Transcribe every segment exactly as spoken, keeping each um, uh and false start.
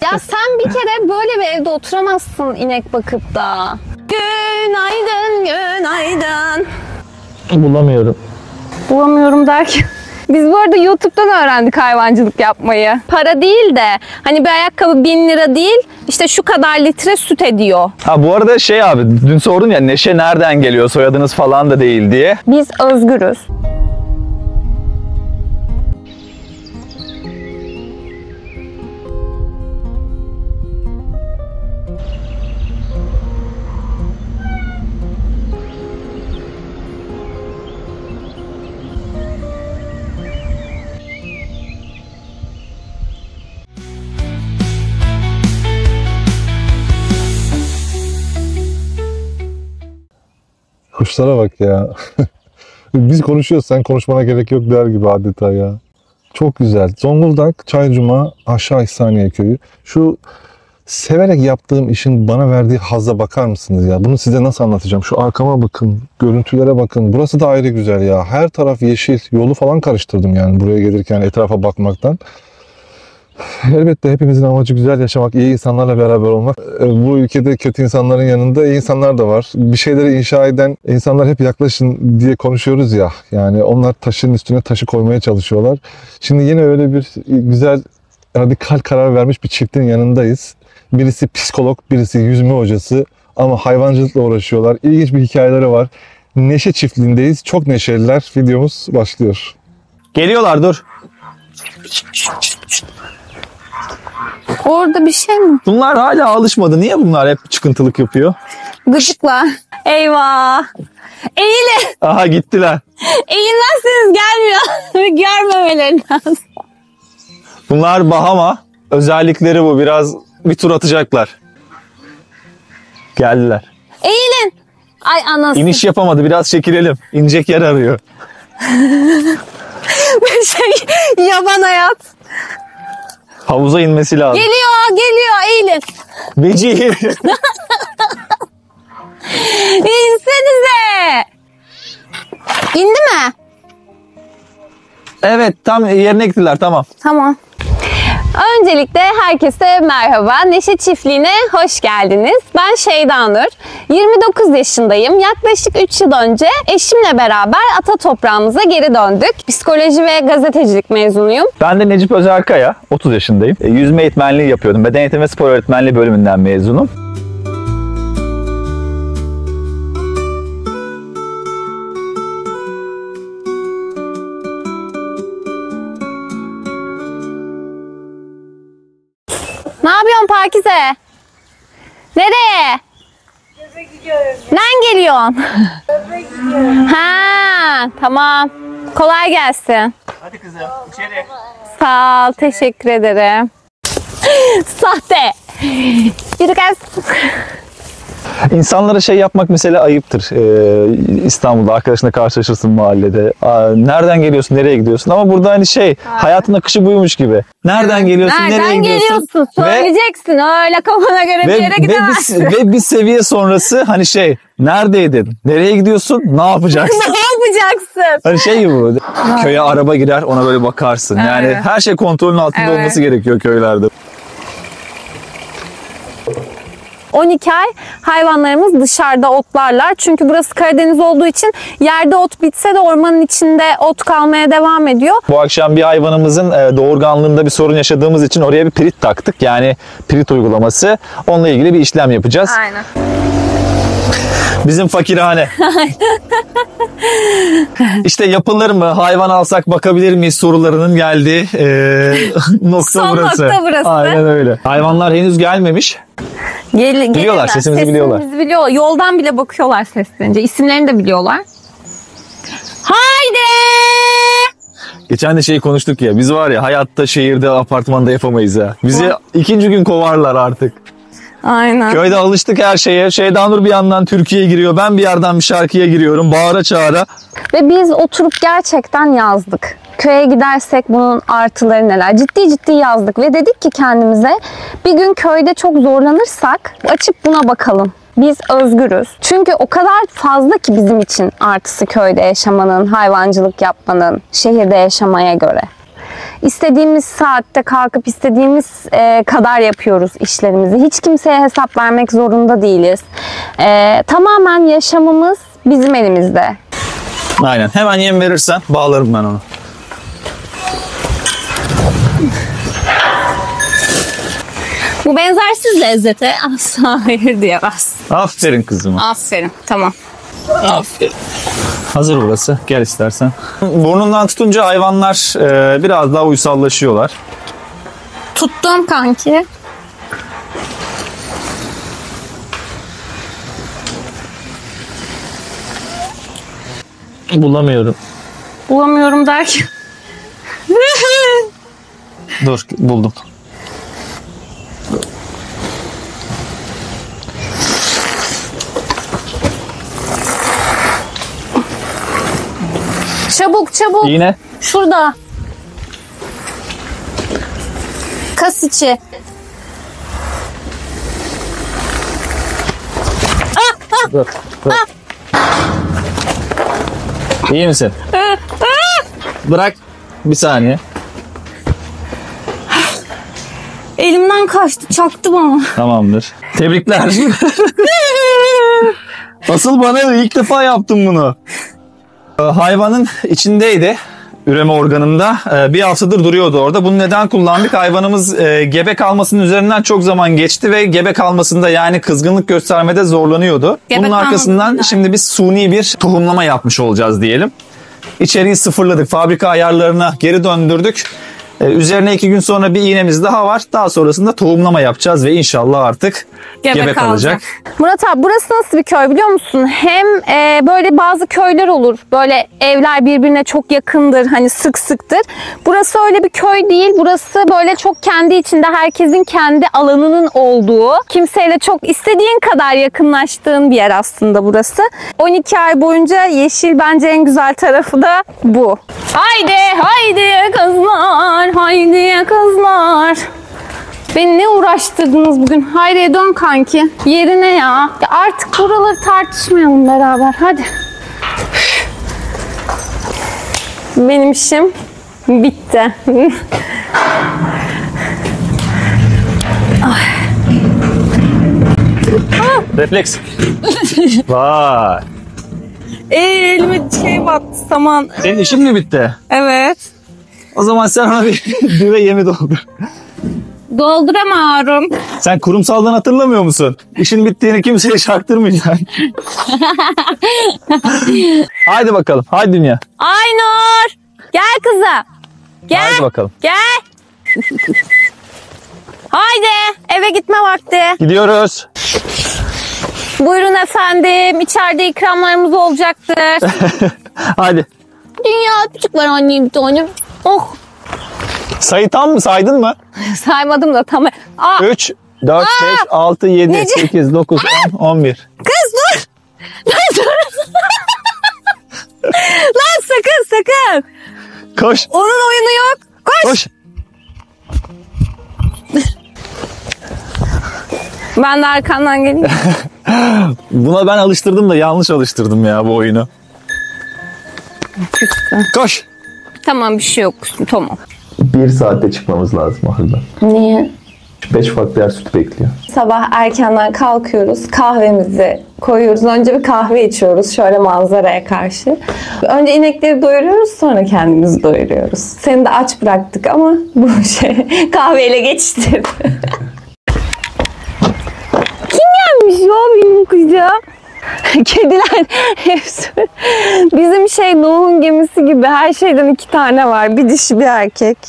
Ya sen bir kere böyle bir evde oturamazsın inek bakıp da. Günaydın, günaydın. Bulamıyorum. Bulamıyorum derken. Biz bu arada YouTube'dan öğrendik hayvancılık yapmayı. Para değil de hani bir ayakkabı bin lira değil, işte şu kadar litre süt ediyor. Ha bu arada şey abi, dün sordum ya Neşe nereden geliyor, soyadınız falan da değil diye. Biz özgürüz. Kuşlara bak ya. Biz konuşuyoruz, sen konuşmana gerek yok der gibi adeta ya. Çok güzel. Zonguldak, Çaycuma, Aşağı İhsaniye Köyü. Şu severek yaptığım işin bana verdiği hazza bakar mısınız ya? Bunu size nasıl anlatacağım? Şu arkama bakın, görüntülere bakın. Burası da ayrı güzel ya. Her taraf yeşil. Yolu falan karıştırdım yani buraya gelirken etrafa bakmaktan. Elbette hepimizin amacı güzel yaşamak, iyi insanlarla beraber olmak. Bu ülkede kötü insanların yanında iyi insanlar da var. Bir şeyleri inşa eden insanlar hep yaklaşın diye konuşuyoruz ya. Yani onlar taşın üstüne taşı koymaya çalışıyorlar. Şimdi yine öyle bir güzel, radikal karar vermiş bir çiftin yanındayız. Birisi psikolog, birisi yüzme hocası ama hayvancılıkla uğraşıyorlar. İlginç bir hikayeleri var. Neşe çiftliğindeyiz. Çok neşeliler. Videomuz başlıyor. Geliyorlar, dur. Orada bir şey mi? Bunlar hala alışmadı. Niye bunlar hep çıkıntılık yapıyor? Gıcıklar. Eyvah. Eğilin. Aha gittiler. Eğilmezseniz gelmiyor. Görmemeleri lazım. Bunlar Bahama. Özellikleri bu. Biraz bir tur atacaklar. Geldiler. Eğilin. Ay anasını. İniş yapamadı. Biraz çekilelim. İnecek yer arıyor. Bir şey, yaban hayat. Havuza inmesi lazım. Geliyor, geliyor. Eğilin. Beci. İnsenize. İndi mi? Evet, tam yerine gittiler, tamam. Tamam. Öncelikle herkese merhaba. Neşe Çiftliği'ne hoş geldiniz. Ben Şeyda Nur. yirmi dokuz yaşındayım. Yaklaşık üç yıl önce eşimle beraber ata toprağımıza geri döndük. Psikoloji ve gazetecilik mezunuyum. Ben de Necip Özerkaya, otuz yaşındayım. Yüzme eğitmenliği yapıyordum. Beden eğitimi ve spor öğretmenliği bölümünden mezunum. Ne yapıyorsun Pakize? Nereye? Köpe gidiyorum. Nereden geliyorsun? Köpe gidiyorum. Ha, tamam. Kolay gelsin. Hadi kızım, içeri. Sağ ol, teşekkür ederim. Sahte. Yürü kız. İnsanlara şey yapmak mesela ayıptır. Ee, İstanbul'da arkadaşına karşılaşırsın mahallede. Aa, nereden geliyorsun, nereye gidiyorsun? Ama burada hani şey, ha. hayatın akışı buymuş gibi. Nereden geliyorsun, Nereden nereye gidiyorsun? geliyorsun? Söyleyeceksin. Öyle kafana göre Ve, bir yere ve, gidemezsin. bir, ve bir seviye sonrası hani şey, neredeydin, nereye gidiyorsun, ne yapacaksın? Ne yapacaksın? Hani şey gibi bu. Köye araba girer, ona böyle bakarsın. Yani Evet. her şey kontrolün altında Evet. olması gerekiyor köylerde. on iki ay hayvanlarımız dışarıda otlarlar. Çünkü burası Karadeniz olduğu için yerde ot bitse de ormanın içinde ot kalmaya devam ediyor. Bu akşam bir hayvanımızın doğurganlığında bir sorun yaşadığımız için oraya bir pirit taktık. Yani pirit uygulaması. Onunla ilgili bir işlem yapacağız. Aynen. Bizim fakirhane. İşte yapılır mı, hayvan alsak bakabilir miyiz sorularının geldiği e, nokta Son burası. nokta burası. Aynen öyle. Hayvanlar henüz gelmemiş. Gel, Biliyorlar, gelirler. sesimizi biliyorlar. Sesimizi biliyorlar. Yoldan bile bakıyorlar seslenince. İsimlerini de biliyorlar. Haydi! Geçen de şey konuştuk ya, biz var ya hayatta şehirde, apartmanda yapamayız ya. Bizi ikinci gün kovarlar artık. Aynen. Köyde alıştık her şeye. Şeyda Nur bir yandan Türkiye'ye giriyor. Ben bir yerden bir şarkıya giriyorum. Bağıra çağıra. Ve biz oturup gerçekten yazdık. Köye gidersek bunun artıları neler? Ciddi ciddi yazdık ve dedik ki kendimize bir gün köyde çok zorlanırsak açıp buna bakalım. Biz özgürüz. Çünkü o kadar fazla ki bizim için artısı köyde yaşamanın, hayvancılık yapmanın, şehirde yaşamaya göre. İstediğimiz saatte kalkıp istediğimiz e, kadar yapıyoruz işlerimizi. Hiç kimseye hesap vermek zorunda değiliz. E, tamamen yaşamımız bizim elimizde. Aynen. Hemen yem verirsen bağlarım ben onu. Bu benzersiz lezzete asla hayır diyemez. Aferin kızıma. Aferin. Tamam. Aferin. Hazır burası. Gel istersen. Burnundan tutunca hayvanlar e, biraz daha uysallaşıyorlar. Tuttum kanki. Bulamıyorum. Bulamıyorum derken. Dur, buldum. Çabuk çabuk. İğne. Şurada. Kas içi. Dur, dur. İyi misin? Bırak. Bir saniye. Elimden kaçtı, çaktı bana. Tamamdır. Tebrikler. Asıl bana ilk defa yaptım bunu. Hayvanın içindeydi. Üreme organında. Bir haftadır duruyordu orada. Bunu neden kullandık? Hayvanımız gebe kalmasının üzerinden çok zaman geçti ve gebe kalmasında yani kızgınlık göstermede zorlanıyordu. Gebe Bunun arkasından kalmadı. şimdi biz suni bir tohumlama yapmış olacağız diyelim. İçeriği sıfırladık. Fabrika ayarlarına geri döndürdük. Ee, üzerine iki gün sonra bir iğnemiz daha var. Daha sonrasında tohumlama yapacağız ve inşallah artık Gebe gebe, kalacak. Murat abi burası nasıl bir köy biliyor musun? Hem e, böyle bazı köyler olur. Böyle evler birbirine çok yakındır. Hani sık sıktır. Burası öyle bir köy değil. Burası böyle çok kendi içinde herkesin kendi alanının olduğu. Kimseyle çok istediğin kadar yakınlaştığın bir yer aslında burası. on iki ay boyunca yeşil bence en güzel tarafı da bu. Haydi haydi kızlar. Haydi kızlar. Beni ne uğraştırdınız bugün? Hayriye dön kanki. Yerine ya. Ya artık buraları tartışmayalım beraber. Hadi. Benim işim bitti. Refleks. Vay. Ee, elime şey battı saman. Senin işin mi bitti? Evet. O zaman sen ona bir düve yemi doldur. Dolduramıyorum. Sen kurumsaldan hatırlamıyor musun? İşin bittiğini kimseye çaktırmayacaksın. Haydi bakalım. Haydi dünya. Aynur. Gel kızım. Gel. Haydi bakalım. Gel. Haydi. Eve gitme vakti. Gidiyoruz. Buyurun efendim. İçeride ikramlarımız olacaktır. Hadi. Dünya öpücük var annem bir tane. Oh. Sayı tam mı? Saydın mı? Saymadım da tam. Aa, üç, dört, beş, altı, yedi, Nece? sekiz, dokuz, on, on bir. kız dur. Lan dur. Lan sakın sakın. Koş. Onun oyunu yok. Koş. Koş. Ben de arkandan geleyim. Buna ben alıştırdım da yanlış alıştırdım ya bu oyunu. Koş. Tamam bir şey yok. Tamam. Bir saatte çıkmamız lazım ahırdan. Niye? Beş farklı yer süt bekliyor. Sabah erkenden kalkıyoruz. Kahvemizi koyuyoruz. Önce bir kahve içiyoruz şöyle manzaraya karşı. Önce inekleri doyuruyoruz sonra kendimizi doyuruyoruz. Seni de aç bıraktık ama bu şey kahveyle geçiştirdi. Kim gelmiş ya benim kızım? Kediler hepsi. Bizim şey Nuh'un gemisi gibi her şeyden iki tane var. Bir dişi bir erkek.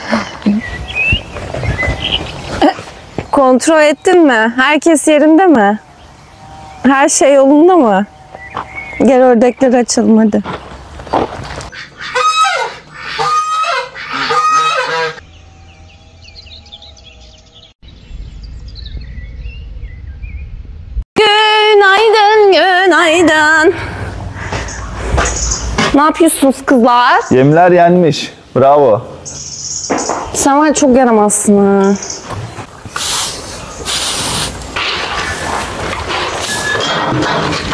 Kontrol ettin mi? Herkes yerinde mi? Her şey yolunda mı? Gel ördekleri açalım hadi. Günaydın, günaydın. Ne yapıyorsunuz kızlar? Yemler yenmiş. Bravo. Sen var ya çok yaramazsın ha.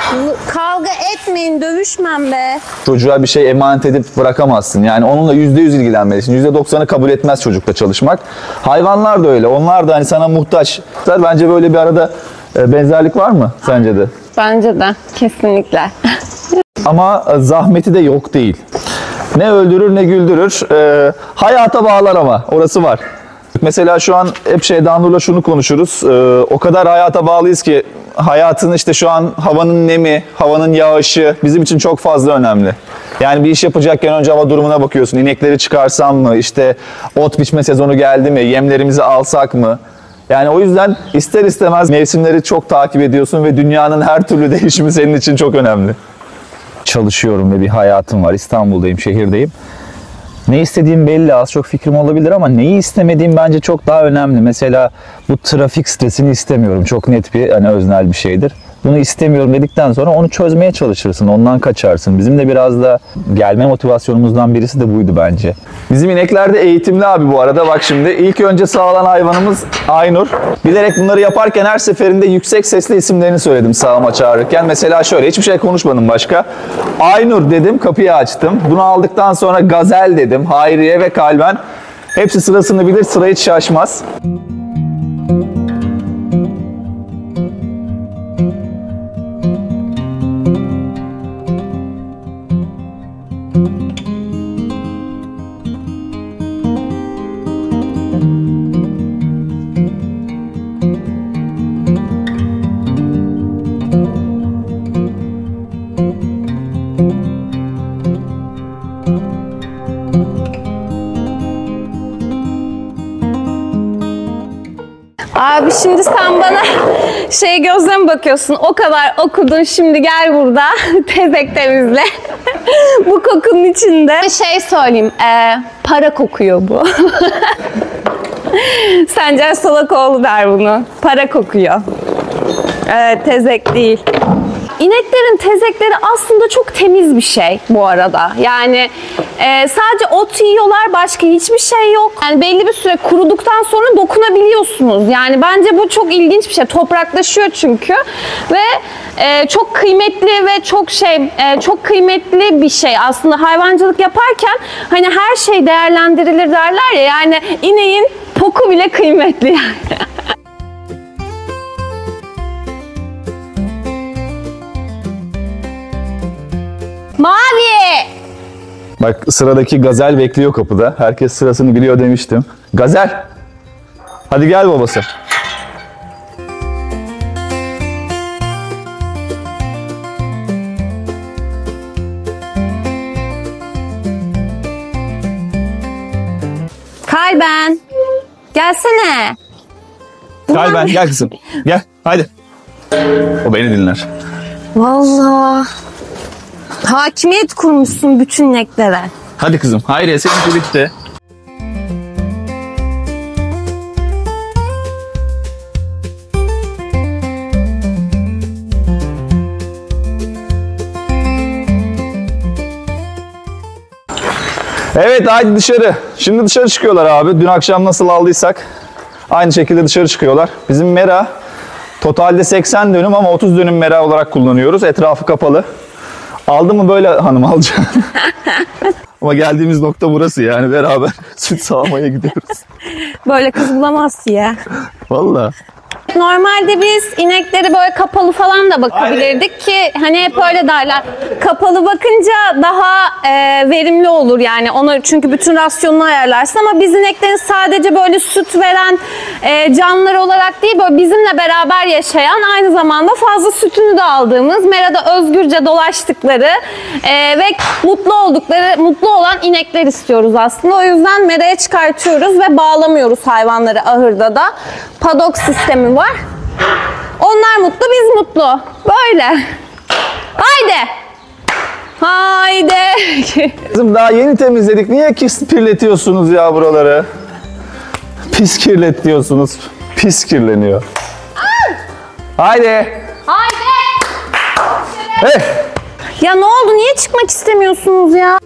Kavga etmeyin, dövüşmem be. Çocuğa bir şey emanet edip bırakamazsın. Yani onunla yüzde yüz ilgilenmelisin. yüzde doksanı kabul etmez çocukla çalışmak. Hayvanlar da öyle. Onlar da hani sana muhtaç. Bence böyle bir arada benzerlik var mı sence de? Bence de, kesinlikle. Ama zahmeti de yok değil. Ne öldürür ne güldürür. Ee, hayata bağlar ama orası var. Mesela şu an hep Şeyda Nur'la şunu konuşuruz. Ee, o kadar hayata bağlıyız ki hayatın işte şu an havanın nemi, havanın yağışı bizim için çok fazla önemli. Yani bir iş yapacakken önce hava durumuna bakıyorsun. İnekleri çıkarsam mı? İşte ot biçme sezonu geldi mi? Yemlerimizi alsak mı? Yani o yüzden ister istemez mevsimleri çok takip ediyorsun ve dünyanın her türlü değişimi senin için çok önemli. Çalışıyorum ve bir hayatım var. İstanbul'dayım, şehirdeyim. Ne istediğim belli, az çok fikrim olabilir ama neyi istemediğim bence çok daha önemli. Mesela bu trafik stresini istemiyorum. Çok net bir, hani öznel bir şeydir. Bunu istemiyorum dedikten sonra onu çözmeye çalışırsın, ondan kaçarsın. Bizim de biraz da gelme motivasyonumuzdan birisi de buydu bence. Bizim inekler de eğitimli abi bu arada. Bak şimdi ilk önce sağlanan hayvanımız Aynur. Bilerek bunları yaparken her seferinde yüksek sesle isimlerini söyledim sağıma çağırırken. Mesela şöyle, hiçbir şey konuşmadım başka. Aynur dedim, kapıyı açtım. Bunu aldıktan sonra Gazel dedim, Hayriye ve Kalben. Hepsi sırasını bilir, sıra hiç şaşmaz. Abi şimdi sen bana şey gözle mi bakıyorsun? O kadar okudun, şimdi gel burada tezek temizle. Bu kokunun içinde. Bir şey söyleyeyim, ee, para kokuyor bu. Sencer Solakoğlu der bunu. Para kokuyor. Evet, tezek değil. İneklerin tezekleri aslında çok temiz bir şey bu arada. Yani e, sadece ot yiyorlar, başka hiçbir şey yok. Yani belli bir süre kuruduktan sonra dokunabiliyorsunuz. Yani bence bu çok ilginç bir şey. Topraklaşıyor çünkü ve e, çok kıymetli ve çok şey, e, çok kıymetli bir şey. Aslında hayvancılık yaparken hani her şey değerlendirilir derler ya. Yani ineğin poku bile kıymetli yani. Mavi! Bak sıradaki Gazel bekliyor kapıda. Herkes sırasını biliyor demiştim. Gazel! Hadi gel babası. Kalben! Gelsene! Gel ben, gel kızım. Gel, hadi. O beni dinler. Vallahi hakimiyet kurmuşsun bütün ineklere. Hadi kızım. Hayriye seninki bitti. Evet haydi dışarı. Şimdi dışarı çıkıyorlar abi. Dün akşam nasıl aldıysak aynı şekilde dışarı çıkıyorlar. Bizim mera totalde seksen dönüm ama otuz dönüm mera olarak kullanıyoruz. Etrafı kapalı. Aldı mı böyle hanım alacağım. Ama geldiğimiz nokta burası yani beraber süt sağmaya gidiyoruz. Böyle kız bulamazsın ya. Vallahi. Normalde biz inekleri böyle kapalı falan da bakabilirdik ki hani hep öyle derler. Kapalı bakınca daha e, verimli olur yani onu çünkü bütün rasyonunu ayarlarsın ama biz ineklerin sadece böyle süt veren e, canlılar olarak değil böyle bizimle beraber yaşayan aynı zamanda fazla sütünü de aldığımız merada özgürce dolaştıkları e, ve mutlu oldukları mutlu olan inekler istiyoruz aslında. O yüzden meraya çıkartıyoruz ve bağlamıyoruz hayvanları ahırda da. Padok sistemi var. Onlar mutlu, biz mutlu. Böyle. Haydi. Haydi. Kızım daha yeni temizledik. Niye kirletiyorsunuz ya buraları? Pis kirletiyorsunuz. Pis kirleniyor. Haydi. Haydi. Hey. Ya ne oldu? Niye çıkmak istemiyorsunuz ya?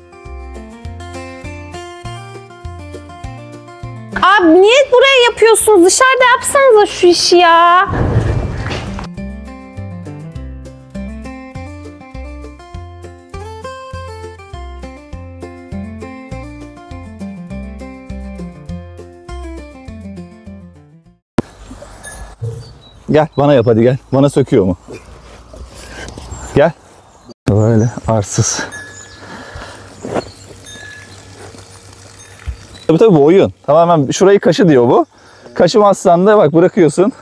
Abi niye buraya yapıyorsunuz? Dışarıda yapsanıza şu işi ya. Gel bana yap hadi gel. Bana söküyor mu? Gel. Böyle arsız. Tabii tabii bu oyun. Tamamen şurayı kaşı diyor bu. Kaşımazsan da bak bırakıyorsun.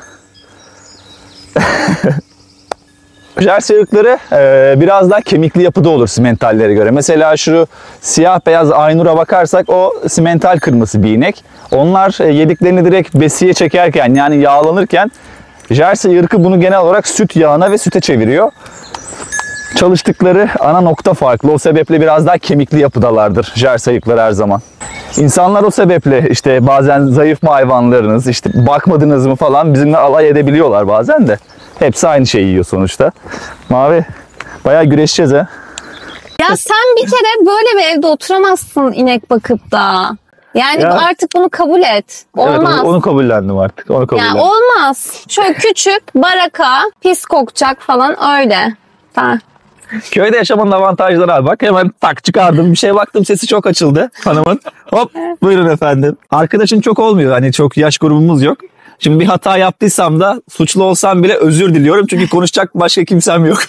Jersey ırkları e, biraz daha kemikli yapıda olur simentallere göre. Mesela şu siyah beyaz Aynur'a bakarsak o simental kırması bir inek. Onlar e, yediklerini direkt besiye çekerken yani yağlanırken Jersey ırkı bunu genel olarak süt yağına ve süte çeviriyor. Çalıştıkları ana nokta farklı. O sebeple biraz daha kemikli yapıdalardır Jersey ırkları her zaman. İnsanlar o sebeple işte bazen zayıf mı hayvanlarınız, işte bakmadınız mı falan bizimle alay edebiliyorlar bazen de. Hepsi aynı şeyi yiyor sonuçta. Mavi, bayağı güreşeceğiz ha. Ya sen bir kere böyle bir evde oturamazsın inek bakıp da. Yani Ya. artık bunu kabul et. Olmaz. Evet, onu, onu kabullendim artık. Onu kabullendim. Yani olmaz. Şöyle küçük, baraka, pis kokacak falan öyle. Ha. Köyde yaşamanın avantajları abi. Bak hemen tak çıkardım. Bir şeye baktım sesi çok açıldı hanımın. Hop buyurun efendim. Arkadaşın çok olmuyor. Hani çok yaş grubumuz yok. Şimdi bir hata yaptıysam da suçlu olsam bile özür diliyorum. Çünkü konuşacak başka kimsem yok.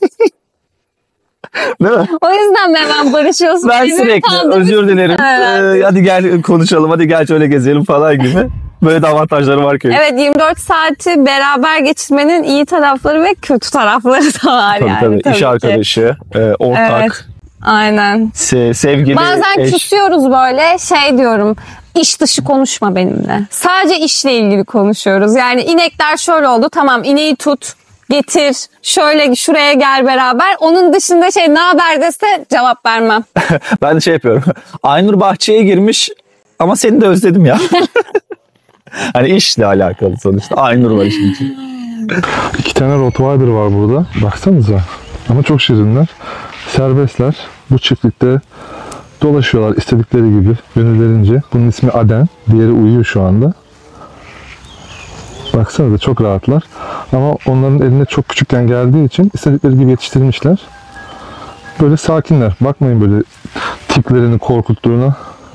Değil mi? O yüzden mi hemen barışıyorsun? Ben Bizi sürekli kandırmışsın. özür dilerim. Evet. Ee, hadi gel konuşalım. Hadi gel şöyle gezelim falan gibi. Böyle de avantajları var köyün. Evet, yirmi dört saati beraber geçirmenin iyi tarafları ve kötü tarafları da var Tabii yani. tabii. tabii İş ki. arkadaşı, e, ortak, Evet. Aynen. se- sevgili Bazen eş. küsüyoruz böyle şey diyorum. İş dışı konuşma benimle. Sadece işle ilgili konuşuyoruz. Yani inekler şöyle oldu. Tamam ineği tut. Getir. Şöyle şuraya gel beraber. Onun dışında şey ne haber dese cevap vermem. Ben de şey yapıyorum. Aynur bahçeye girmiş ama seni de özledim ya. Hani işle alakalı sonuçta. Aynur var işin içinde. İki tane Rottweiler var burada. Baksanıza. Ama çok şirinler. Serbestler. Bu çiftlikte dolaşıyorlar istedikleri gibi. Gönüllerince. Bunun ismi Aden. Diğeri uyuyor şu anda. Baksanıza çok rahatlar. Ama onların eline çok küçükken geldiği için istedikleri gibi yetiştirmişler. Böyle sakinler. Bakmayın böyle tiplerini korkuttuğuna.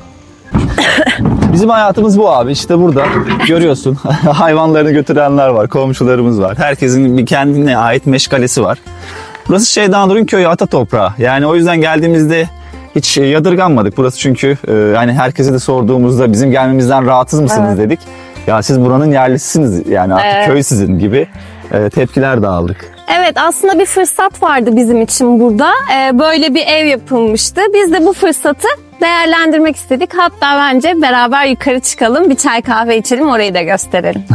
Bizim hayatımız bu abi. İşte burada görüyorsun. Hayvanlarını götürenler var. Komşularımız var. Herkesin bir kendine ait meşgalesi var. Burası Şeydanur'un köyü, ata toprağı. Yani o yüzden geldiğimizde hiç yadırganmadık. Burası çünkü e, hani herkese de sorduğumuzda bizim gelmemizden rahatsız mısınız Evet. dedik. Ya siz buranın yerlisisiniz yani artık Evet. köy sizin gibi e, tepkiler de aldık. Evet, aslında bir fırsat vardı bizim için burada. Ee, böyle bir ev yapılmıştı. Biz de bu fırsatı değerlendirmek istedik. Hatta bence beraber yukarı çıkalım, bir çay kahve içelim, orayı da gösterelim.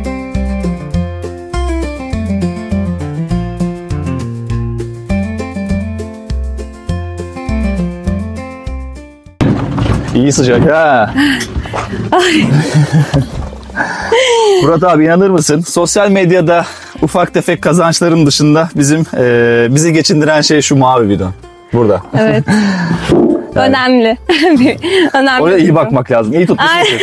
İyi sıcak ha. Murat abi inanır mısın? Sosyal medyada ufak tefek kazançların dışında bizim e, bizi geçindiren şey şu mavi bidon. Burada. Evet. Önemli. Önemli. Oraya bir iyi durum. bakmak lazım. İyi tutmuşsun. Ay.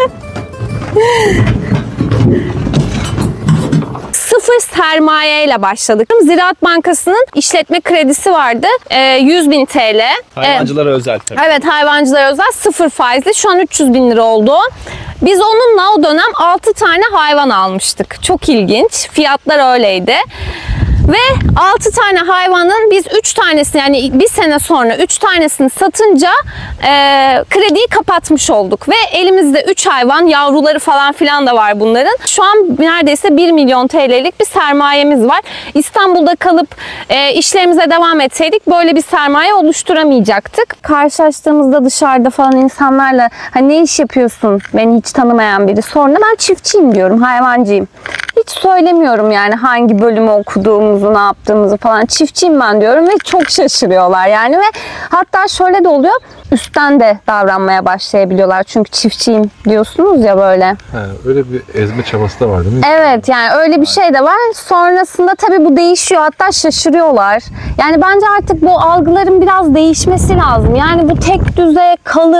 Sıfır sermaye ile başladık. Ziraat Bankası'nın işletme kredisi vardı. Ee, yüz bin T L. Ee, Hayvancılara özel tabii. Evet, hayvancılara özel sıfır faizli. Şu an üç yüz bin lira oldu. Biz onunla o dönem altı tane hayvan almıştık. Çok ilginç. Fiyatlar öyleydi. Ve altı tane hayvanın biz üç tanesini yani bir sene sonra üç tanesini satınca e, krediyi kapatmış olduk. Ve elimizde üç hayvan, yavruları falan filan da var bunların. Şu an neredeyse bir milyon T L'lik bir sermayemiz var. İstanbul'da kalıp e, işlerimize devam etseydik böyle bir sermaye oluşturamayacaktık. Karşılaştığımızda dışarıda falan insanlarla hani ne iş yapıyorsun, beni hiç tanımayan biri sorduğunda ben çiftçiyim diyorum, hayvancıyım. Hiç söylemiyorum yani hangi bölümü okuduğumuzu, ne yaptığımızı falan. Çiftçiyim ben diyorum ve çok şaşırıyorlar yani ve hatta şöyle de oluyor. Üstten de davranmaya başlayabiliyorlar. Çünkü çiftçiyim diyorsunuz ya böyle. He, öyle bir ezme çabası da var değil mi? Evet, yani öyle bir şey de var. Sonrasında tabii bu değişiyor. Hatta şaşırıyorlar. Yani bence artık bu algıların biraz değişmesi lazım. Yani bu tek düze kalıp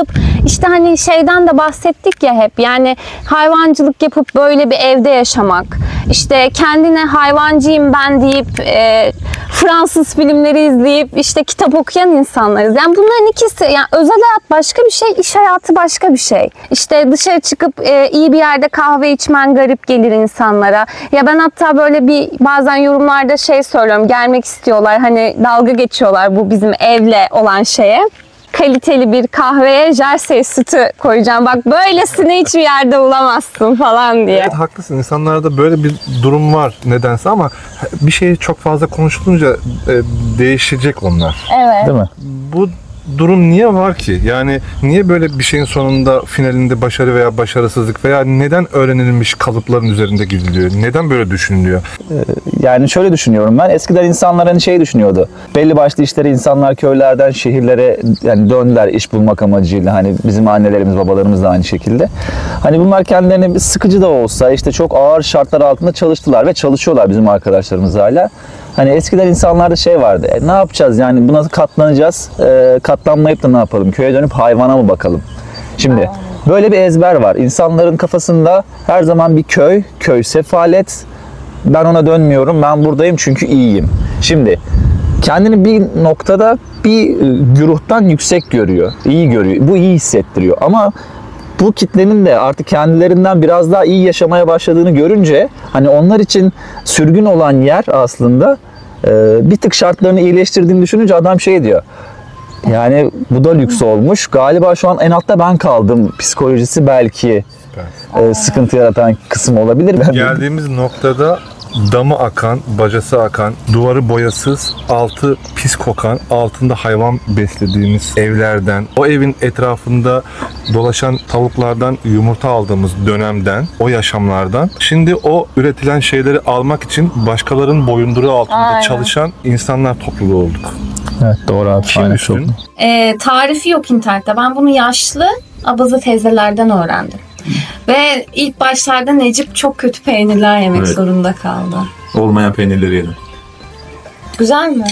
İşte hani şeyden de bahsettik ya hep, yani hayvancılık yapıp böyle bir evde yaşamak, işte kendine hayvancıyım ben deyip e, Fransız filmleri izleyip işte kitap okuyan insanlarız. Yani bunların ikisi, yani özel hayat başka bir şey, iş hayatı başka bir şey. İşte dışarı çıkıp e, iyi bir yerde kahve içmen garip gelir insanlara. Ya ben hatta böyle bir bazen yorumlarda şey söylüyorum, gelmek istiyorlar, hani dalga geçiyorlar bu bizim evle olan şeye. Kaliteli bir kahveye jersey sütü koyacağım, bak böylesini hiçbir yerde bulamazsın falan diye. Evet, haklısın. İnsanlarda böyle bir durum var nedense ama bir şey çok fazla konuşulunca e, değişecek onlar. Evet. Değil mi? Bu durum niye var ki? Yani niye böyle bir şeyin sonunda, finalinde başarı veya başarısızlık veya neden öğrenilmiş kalıpların üzerinde gidiliyor? Neden böyle düşünülüyor? Yani şöyle düşünüyorum ben. Eskiden insanlar hani şey düşünüyordu. Belli başlı işleri insanlar köylerden şehirlere yani döndüler iş bulmak amacıyla. Hani bizim annelerimiz, babalarımız da aynı şekilde. Hani bunlar kendilerine sıkıcı da olsa işte çok ağır şartlar altında çalıştılar ve çalışıyorlar bizim arkadaşlarımız hala. Hani eskiden insanlarda şey vardı. E, ne yapacağız yani buna katlanacağız. E, katlanmayıp da ne yapalım? Köye dönüp hayvana mı bakalım? Şimdi böyle bir ezber var. İnsanların kafasında her zaman bir köy, köy sefalet. Ben ona dönmüyorum. Ben buradayım çünkü iyiyim. Şimdi kendini bir noktada bir güruhtan yüksek görüyor. İyi görüyor. Bu iyi hissettiriyor. Ama bu kitlenin de artık kendilerinden biraz daha iyi yaşamaya başladığını görünce hani onlar için sürgün olan yer aslında bir tık şartlarını iyileştirdiğini düşününce adam şey diyor. Yani bu da lüks olmuş. Galiba şu an en altta ben kaldım. Psikolojisi belki e, sıkıntı yaratan kısım olabilir. Geldiğimiz noktada damı akan, bacası akan, duvarı boyasız, altı pis kokan, altında hayvan beslediğimiz evlerden, o evin etrafında dolaşan tavuklardan yumurta aldığımız dönemden, o yaşamlardan, şimdi o üretilen şeyleri almak için başkalarının boyunduruğu altında Aynen. çalışan insanlar topluluğu olduk. Evet doğru abi. Kim Aynen düşün? çok. E, tarifi yok internette. Ben bunu yaşlı abaza teyzelerden öğrendim. Ve ilk başlarda Necip çok kötü peynirler yemek Evet. zorunda kaldı. Olmayan peynirleri yedim. Güzel mi?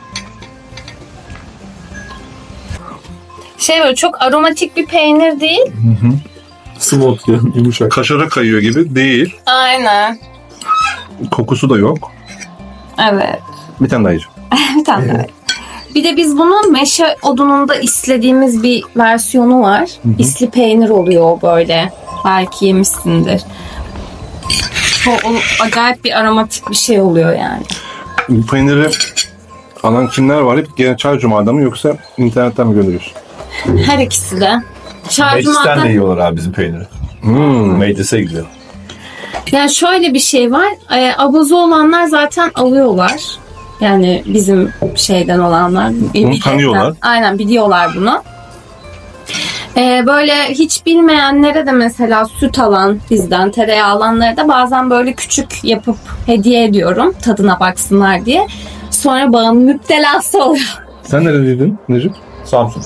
Şey böyle çok aromatik bir peynir değil. Smooth, yumuşak. Kaşara kayıyor gibi değil. Aynen. Kokusu da yok. Evet. Bir tane daha yiyeceğim. Bir tane daha. Bir de biz bunun meşe odununda islediğimiz bir versiyonu var. İsli peynir oluyor o böyle. Belki yemişsindir. Çok o- acayip bir aromatik bir şey oluyor yani. Bu peyniri alan kimler var? Hep gene Çay Cuma'da mı yoksa internetten mi gönderiyorsun? Her ikisi de. Meclisten Şarjımandan. de yiyorlar abi bizim peyniri. Hmm. Meclise gidiyor. Yani şöyle bir şey var. E, abuzu olanlar zaten alıyorlar. Yani bizim şeyden olanlar. Bunu tanıyorlar. Aynen biliyorlar bunu. E, böyle hiç bilmeyenlere de mesela süt alan bizden, tereyağı alanlara da bazen böyle küçük yapıp hediye ediyorum. Tadına baksınlar diye. Sonra bağın müptelası oluyor. Sen nereliydin Necip? Samsun.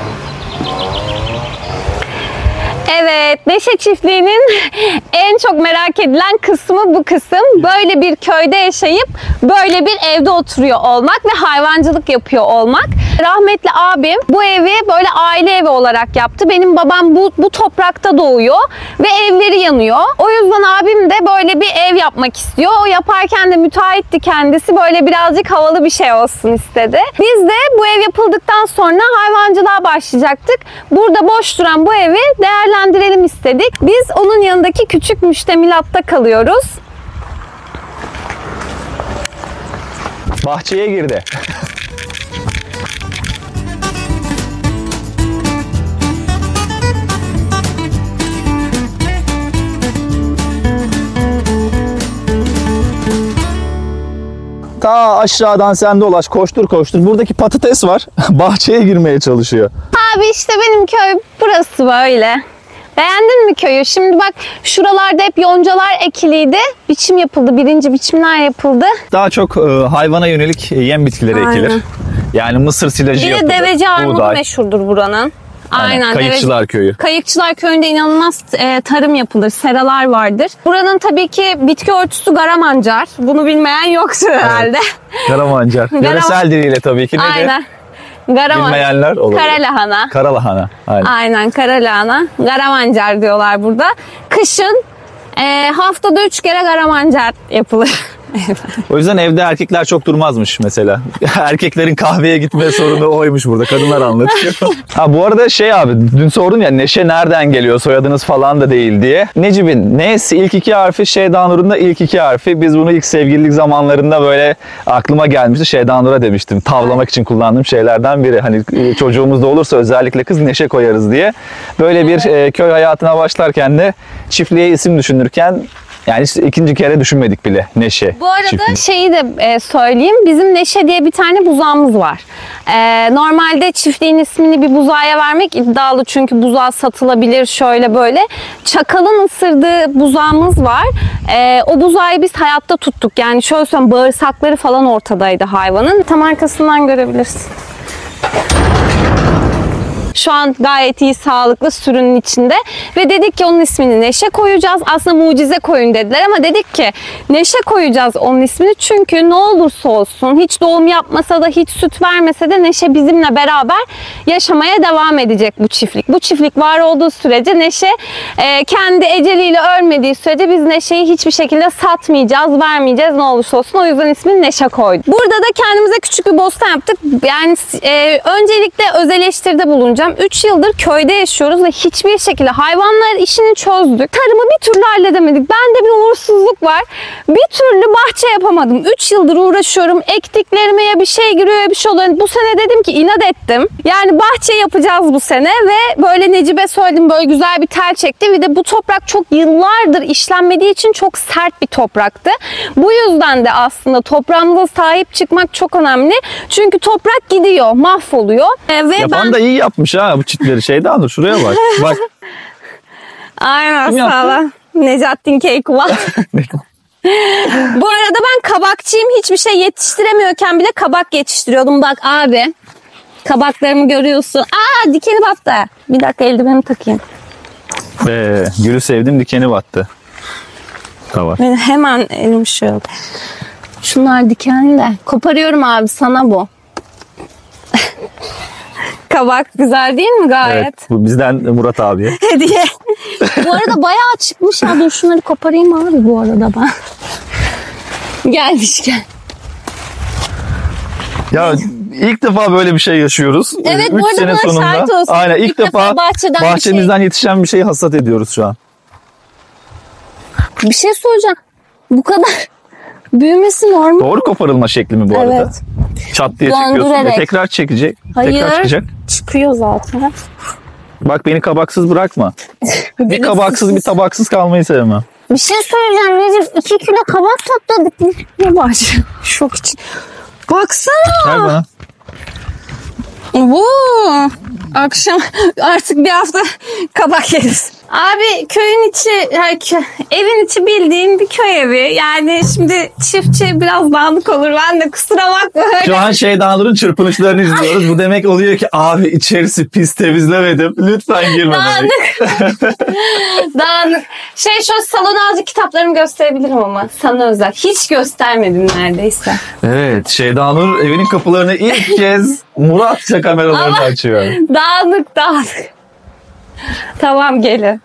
Evet, Neşe Çiftliği'nin en çok merak edilen kısmı bu kısım. Böyle bir köyde yaşayıp böyle bir evde oturuyor olmak ve hayvancılık yapıyor olmak. Rahmetli abim bu evi böyle aile evi olarak yaptı. Benim babam bu, bu toprakta doğuyor ve evleri yanıyor. O yüzden abim de böyle bir ev yapmak istiyor. O yaparken de müteahhitti kendisi. Böyle birazcık havalı bir şey olsun istedi. Biz de bu ev yapıldıktan sonra hayvancılığa başlayacaktık. Burada boş duran bu evi değerlendirelim istedik. Biz onun yanındaki küçük müştemilatta kalıyoruz. Bahçeye girdi. Ta aşağıdan sen dolaş, koştur koştur. Buradaki patates var. Bahçeye girmeye çalışıyor. Abi işte benim köy burası böyle. Beğendin mi köyü? Şimdi bak şuralarda hep yoncalar ekiliydi. Biçim yapıldı. Birinci biçimler yapıldı. Daha çok e, hayvana yönelik e, yem bitkileri Aynen. ekilir. Yani mısır silajı Bir de yapılır. deveci armudu buğday. meşhurdur buranın. Aynen. Kayıkçılar Deveci- köyü. Kayıkçılar köyünde inanılmaz e, tarım yapılır. Seralar vardır. Buranın tabii ki bitki örtüsü garamancar. Bunu bilmeyen yoktur herhalde. Karamancar. Karaman- Yöresel diliyle tabii ki. Nedir? Aynen. Garaman. Bilmeyenler olabilir. Kara lahana. Kara lahana. Aynen. Aynen kara lahana. Garamancar diyorlar burada. Kışın e, haftada üç kere garamancar yapılır. O yüzden evde erkekler çok durmazmış mesela. Erkeklerin kahveye gitme sorunu oymuş burada. Kadınlar anlatıyor. Ha bu arada şey abi dün sordun ya Neşe nereden geliyor soyadınız falan da değil diye. Necip'in N'si ilk iki harfi, Şeyda Nur'un da ilk iki harfi. Biz bunu ilk sevgililik zamanlarında böyle aklıma gelmişti. Şeyda Nur'a demiştim. Tavlamak için kullandığım şeylerden biri. Hani çocuğumuz da olursa özellikle kız Neşe koyarız diye. Böyle bir e, köy hayatına başlarken de çiftliğe isim düşünürken yani işte ikinci kere düşünmedik bile Neşe. Bu arada çiftliği. şeyi de e, söyleyeyim. Bizim Neşe diye bir tane buzağımız var. E, normalde çiftliğin ismini bir buzağa vermek iddialı. Çünkü buzağı satılabilir şöyle böyle. Çakalın ısırdığı buzağımız var. E, o buzağı biz hayatta tuttuk. Yani şöyle söyleyeyim bağırsakları falan ortadaydı hayvanın. Tam arkasından görebilirsin. Şu an gayet iyi sağlıklı sürünün içinde ve dedik ki onun ismini Neşe koyacağız. Aslında mucize koyun dediler ama dedik ki Neşe koyacağız onun ismini çünkü ne olursa olsun hiç doğum yapmasa da hiç süt vermese de Neşe bizimle beraber yaşamaya devam edecek bu çiftlik. Bu çiftlik var olduğu sürece Neşe e, kendi eceliyle ölmediği sürece biz Neşe'yi hiçbir şekilde satmayacağız, vermeyeceğiz ne olursa olsun. O yüzden ismini Neşe koyduk. Burada da kendimize küçük bir bostan yaptık. Yani e, öncelikle öz eleştiride bulunacağım. üç yıldır köyde yaşıyoruz ve hiçbir şekilde hayvanlar işini çözdük. Tarımı bir türlü halledemedik. Bende bir uğursuzluk var. Bir türlü bahçe yapamadım. üç yıldır uğraşıyorum. Ektiklerime ya bir şey giriyor ya bir şey oluyor. Bu sene dedim ki inat ettim. Yani bahçe yapacağız bu sene ve böyle Necip'e söyledim böyle güzel bir tel çekti. Bir de bu toprak çok yıllardır işlenmediği için çok sert bir topraktı. Bu yüzden de aslında toprağımıza sahip çıkmak çok önemli. Çünkü toprak gidiyor, mahvoluyor. Ee, ve Yapan ben... da iyi yapmış ha bu çitleri Şeyda Nur. Şuraya bak. Bak. Aynen Kim yaptı? sağ ol. Necattin Keykuva. Bu arada ben kabakçıyım. Hiçbir şey yetiştiremiyorken bile kabak yetiştiriyordum. Bak abi. Kabaklarımı görüyorsun. Aa dikeni battı. Bir dakika eldivenimi takayım. Be, gülü sevdim dikeni battı. Tamam. Benim hemen elim şey oldu. Şunlar dikenli de. Koparıyorum abi sana bu. Kabak güzel değil mi gayet? Evet, bu bizden Murat abiye. Hediye. Bu arada bayağı çıkmış ya. Dur şunları koparayım abi bu arada ben. Gelmişken. Ya ilk defa böyle bir şey yaşıyoruz. Evet, Üç bu arada sene buna sonunda. şahit olsun. Aynen ilk, İlk defa defa, bahçeden bir bahçemizden yetişen bir şeyi hasat ediyoruz şu an. Bir şey soracağım. Bu kadar büyümesi normal. Doğru koparılma şekli mi bu arada? Evet. Çat diye çıkıyorsun. Döndürerek. E, tekrar çekecek. Hayır. Tekrar çıkacak. Çıkıyor zaten. Bak beni kabaksız bırakma. Bir kabaksız bir tabaksız kalmayı sevmem. Bir şey söyleyeceğim Recep. iki kilo kabak topladık. Ne var? Şok için. Baksana. Ver bana. Bu akşam artık bir hafta kabak yeriz. Abi köyün içi, yani kö- evin içi bildiğin bir köy evi. Yani şimdi çiftçi biraz dağınık olur. Ben de kusura bakma. Şu an Şeyda Nur'un çırpınışlarını izliyoruz. Bu demek oluyor ki abi içerisi pis temizlemedim. Lütfen girme. Dağınık. Dağınık. Şey şu salona azıcık kitaplarımı gösterebilirim ama sana özel. Hiç göstermedim neredeyse. Evet Şeyda Nur evinin kapılarını ilk kez Muratça kameralarını Ama- açıyor. Dağınık dağınık. Tamam gelin.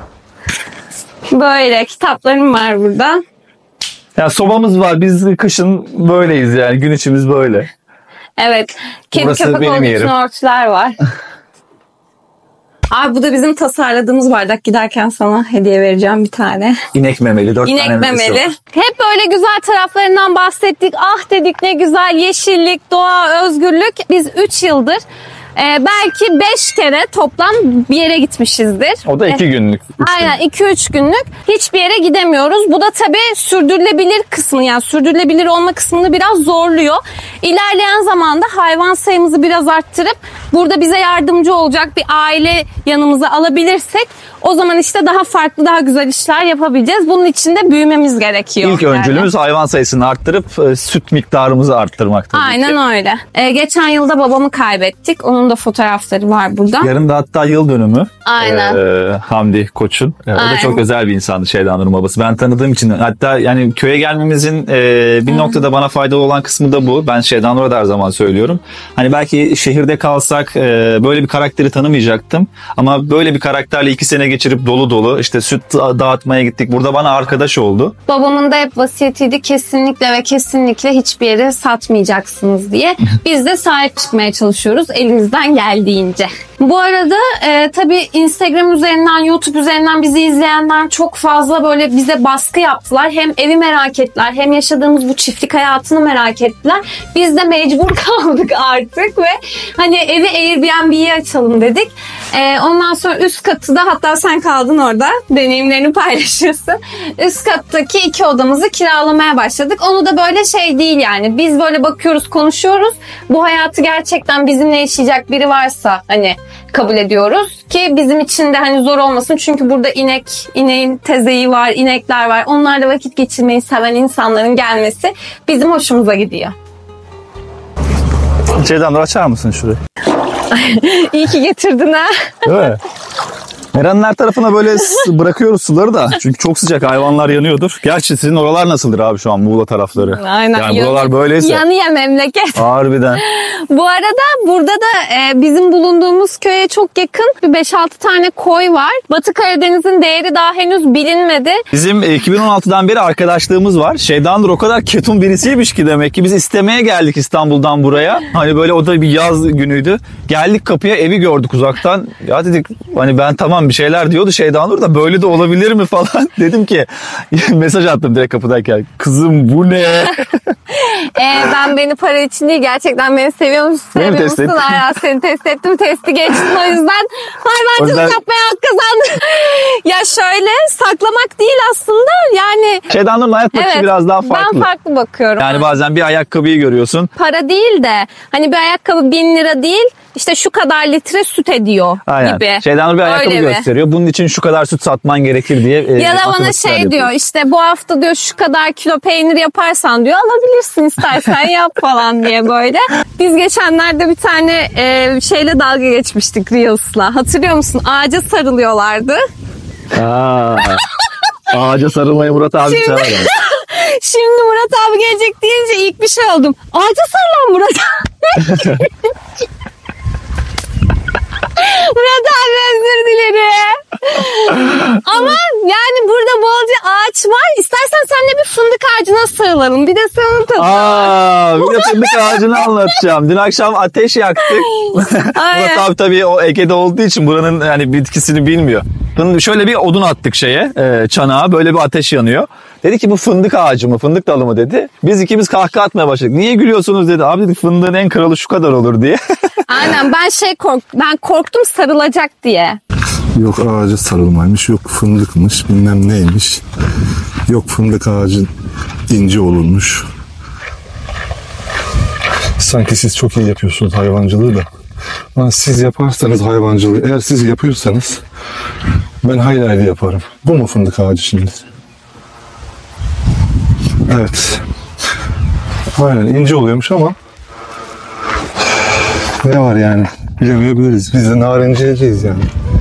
Böyle kitaplarım var burada. Ya sobamız var. Biz kışın böyleyiz yani. Gün içimiz böyle. Evet. Kedi Burası köpek benim olduğu için yerim. örtüler var. Abi bu da bizim tasarladığımız bardak. Giderken sana hediye vereceğim bir tane. İnek memeli. Dört İnek tane memesi memeli. var. Hep böyle güzel taraflarından bahsettik. Ah dedik ne güzel yeşillik, doğa, özgürlük. Biz üç yıldır e, belki beş kere toplam bir yere gitmişizdir. O da iki günlük. üç Aynen iki üç günlük hiçbir yere gidemiyoruz. Bu da tabii sürdürülebilir kısmı yani sürdürülebilir olma kısmını biraz zorluyor. İlerleyen zamanda hayvan sayımızı biraz arttırıp burada bize yardımcı olacak bir aile yanımıza alabilirsek o zaman işte daha farklı, daha güzel işler yapabileceğiz. Bunun için de büyümemiz gerekiyor. İlk yani. öncülümüz hayvan sayısını arttırıp e, süt miktarımızı arttırmak tabii ki. Aynen öyle. Ee, geçen yılda babamı kaybettik. Onun da fotoğrafları var burada. Yarın da hatta yıl dönümü. Aynen. Ee, Hamdi Koç'un. Ee, o da Aynen. çok özel bir insandı Şeyda Nur'un babası. Ben tanıdığım için hatta yani köye gelmemizin e, bir noktada bana faydalı olan kısmı da bu. Ben Şeyda Nur'a da her zaman söylüyorum. Hani belki şehirde kalsak e, böyle bir karakteri tanımayacaktım. Ama böyle bir karakterle iki sene geçirip dolu dolu işte süt dağıtmaya gittik. Burada bana arkadaş oldu. Babamın da hep vasiyetiydi, kesinlikle ve kesinlikle hiçbir yere satmayacaksınız diye. Biz de sahip çıkmaya çalışıyoruz elimizden geldiğince. Bu arada e, tabii Instagram üzerinden, YouTube üzerinden bizi izleyenler çok fazla böyle bize baskı yaptılar. Hem evi merak ettiler, hem yaşadığımız bu çiftlik hayatını merak ettiler. Biz de mecbur kaldık artık ve hani evi Airbnb'ye açalım dedik. E, ondan sonra üst katı da, hatta sen kaldın orada, deneyimlerini paylaşıyorsun. Üst kattaki iki odamızı kiralamaya başladık. Onu da böyle şey değil yani. Biz böyle bakıyoruz, konuşuyoruz. Bu hayatı gerçekten bizimle yaşayacak biri varsa hani kabul ediyoruz ki bizim için de hani zor olmasın. Çünkü burada inek, ineğin tezeyi var, inekler var. Onlarla vakit geçirmeyi seven insanların gelmesi bizim hoşumuza gidiyor. Şeyda Nur açar mısın şurayı? İyi ki getirdin ha. Değil mi? Meranın her tarafına böyle s- bırakıyoruz suları da. Çünkü çok sıcak, hayvanlar yanıyordur. Gerçi sizin oralar nasıldır abi şu an, Muğla tarafları? Aynen. Yani buralar böyleyse. Yanıyor memleket. Harbiden. Bu arada burada da e, bizim bulunduğumuz köye çok yakın bir beş altı tane koy var. Batı Karadeniz'in değeri daha henüz bilinmedi. Bizim e, iki bin on altıdan beri arkadaşlığımız var. Şeyda Nur o kadar ketum birisiymiş ki demek ki biz istemeye geldik İstanbul'dan buraya. Hani böyle o da bir yaz günüydü. Geldik kapıya, evi gördük uzaktan. Ya dedik hani ben tamam bir şeyler diyordu Şeyda Nur da böyle de olabilir mi falan. Dedim ki mesaj attım direkt kapıdayken. Kızım bu ne? Ee, ben beni para için değil, gerçekten beni seviyor musun, Beni sevmiyor test musun? ettin. Hala seni test ettim, testi geçtin, o yüzden hayvancılık O yüzden- yapmaya hak kazandın. Ya şöyle, saklamak değil aslında yani. Şeyda Nur'un hayat bakışı Evet, biraz daha farklı. ben farklı bakıyorum. Yani bazen bir ayakkabıyı görüyorsun. Para değil de hani bir ayakkabı bin lira değil, işte şu kadar litre süt ediyor Aynen. gibi. Şeyda Nur bir ayakkabı Öyle mi? gösteriyor. Bunun için şu kadar süt satman gerekir diye. e, Ya da bana matematikler şey yapıyor. diyor, işte bu hafta diyor şu kadar kilo peynir yaparsan diyor alabilirsin, istersen yap falan diye böyle. Biz geçenlerde bir tane e, şeyle dalga geçmiştik Reels'la. Hatırlıyor musun? Ağaca sarılıyorlardı. Aa, ağaca sarılmayı Murat abi Şimdi- sever. yani. Şimdi Murat abi gelecek deyince ilk bir şey oldum. Ağaca sarılan Murat abi. Murat abi özür dilerim. Ama yani burada bolca ağaç var. İstersen seninle bir fındık ağacına sarılalım. Bir de sana tadı. Aa, bir de fındık ağacını anlatacağım. Dün akşam ateş yaktık. Aynen. Murat abi tabii o Ege'de olduğu için buranın yani bitkisini bilmiyor. Fındık- Şöyle bir odun attık şeye, e, çanağa, böyle bir ateş yanıyor. Dedi ki bu fındık ağacı mı, fındık dalı mı dedi. Biz ikimiz kahkaha atmaya başladık. Niye gülüyorsunuz dedi. Abi dedik fındığın en kralı şu kadar olur diye. Aynen, ben şey kork ben korktum sarılacak diye. Yok ağaca sarılmaymış, yok fındıkmış, bilmem neymiş. Yok fındık ağacın ince olurmuş. Sanki siz çok iyi yapıyorsunuz hayvancılığı da. Ama siz yaparsanız hayvancılığı, eğer siz yapıyorsanız ben hayli hayli yaparım. Bu mu fındık ağacı şimdi? Evet. Aynen ince oluyormuş ama ne var yani? Bilemeyebiliriz. Biz de narenciyeceğiz yani.